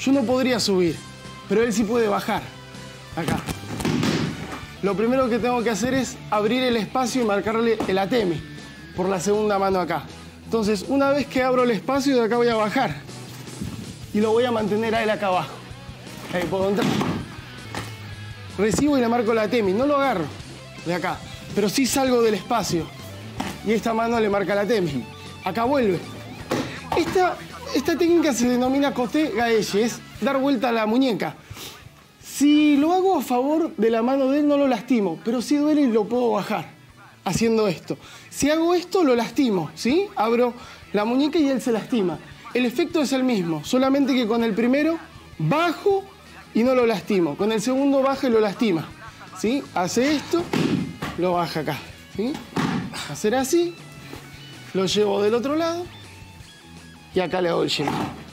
Yo no podría subir, pero él sí puede bajar. Acá. Lo primero que tengo que hacer es abrir el espacio y marcarle el atemi por la segunda mano acá. Entonces, una vez que abro el espacio, de acá voy a bajar. Y lo voy a mantener a él acá abajo. Ahí puedo entrar. Recibo y le marco el atemi. No lo agarro de acá, pero sí salgo del espacio. Y esta mano le marca el atemi. Acá vuelve. Esta técnica se denomina kote gaeshi, es dar vuelta a la muñeca. Si lo hago a favor de la mano de él, no lo lastimo, pero si duele y lo puedo bajar haciendo esto. Si hago esto, lo lastimo, ¿sí? Abro la muñeca y él se lastima. El efecto es el mismo, solamente que con el primero bajo y no lo lastimo. Con el segundo baja y lo lastima, ¿sí? Hace esto, lo baja acá, ¿sí? Hacer así, lo llevo del otro lado y acá le hago el giro.